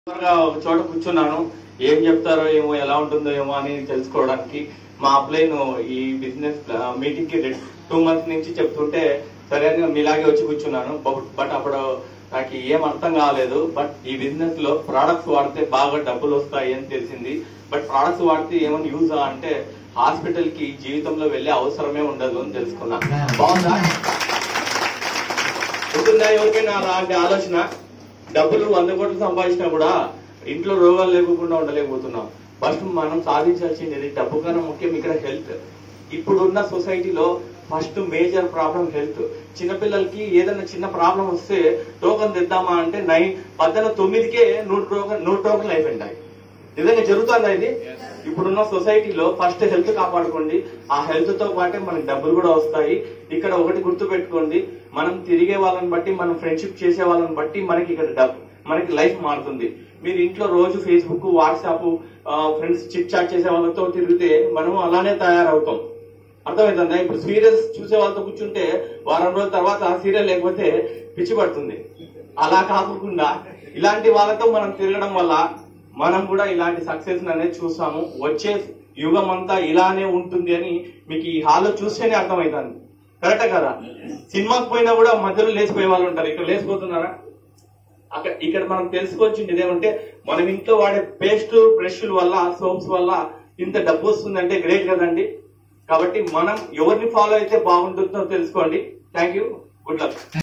ఒక చోట కూర్చున్నాను. ఏం చెప్తారో ఏమో, ఎలా ఉంటుందో ఏమో అని తెలుసుకోవడానికి. మా అప్లైన్ ఈ బిజినెస్ మీటింగ్ కి 2 months నుంచి చెప్తుంటే సరే అని మీలాగే వచ్చి కూర్చున్నాను. బట్ అప్పుడు నాకు ఏం అర్థం కాలేదు. బట్ ఈ బిజినెస్ లో ప్రొడక్ట్స్ వాడితే బాగా డబ్బులు వస్తాయి అని తెలిసింది. బట్ ప్రొడక్ట్స్ వాడితే ఏమైనా యూజ్ అంటే హాస్పిటల్ కి జీవితంలో వెళ్లే అవసరమే ఉండదు అని తెలుసుకున్నా. బాగుందా? ఉంటుందా ఎవరికైనా అలాంటి ఆలోచన? డబ్బులు 100 కోట్లు సంపాదించినా కూడా ఇంట్లో రోగాలు లేకుండా ఉండలేకపోతున్నాం. ఫస్ట్ మనం సాధించాల్సింది డబ్బు కన్నా ముఖ్యం ఇక్కడ హెల్త్. ఇప్పుడున్న సొసైటీలో ఫస్ట్ మేజర్ ప్రాబ్లం హెల్త్. చిన్నపిల్లలకి ఏదైనా చిన్న ప్రాబ్లం వస్తే టోకన్ తెద్దామా అంటే 9కే 100 టోకన్లు అయిపోయింటాయి. నిజంగా జరుగుతుందా ఇది? ఇప్పుడున్న సొసైటీలో ఫస్ట్ హెల్త్ కాపాడుకోండి. ఆ హెల్త్ తో పాటే మనకి డబ్బులు కూడా వస్తాయి. ఇక్కడ ఒకటి గుర్తు పెట్టుకోండి, మనం తిరిగే వాళ్ళని బట్టి, మనం ఫ్రెండ్షిప్ చేసే వాళ్ళని బట్టి మనకి ఇక్కడ మనకి లైఫ్ మారుతుంది. మీరు ఇంట్లో రోజు Facebook, WhatsApp, friends chit chat చేసే వాళ్ళతో తిరిగితే మనం అలానే తయారవుతాం. అర్థమవుతుందా? ఇప్పుడు సీరియల్స్ చూసే వాళ్ళతో కూర్చుంటే వారం రోజుల తర్వాత సీరియల్ లేకపోతే పిచ్చి పడుతుంది. అలా కాకుండా ఇలాంటి వాళ్ళతో మనం తిరగడం వల్ల మనం కూడా ఇలాంటి సక్సెస్ అనేది చూస్తాము. వచ్చే యుగం అంతా ఇలానే ఉంటుంది అని మీకు ఈ హాల్లో చూస్తేనే అర్థమవుతుంది. కరెక్టే కదా? సినిమాకి పోయినా కూడా మధ్యలో లేచిపోయే వాళ్ళు ఉంటారు. ఇక్కడ లేచిపోతున్నారా? ఇక్కడ మనం తెలుసుకోవాల్సింది ఇదేమంటే, మనం ఇంట్లో వాడే పేస్ట్, బ్రష్ల వల్ల, సోప్స్ వల్ల ఇంత డబ్బు వస్తుందంటే గ్రేట్ కదండి. కాబట్టి మనం ఎవరిని ఫాలో అయితే బాగుంటుందో తెలుసుకోండి. Thank you. Good luck.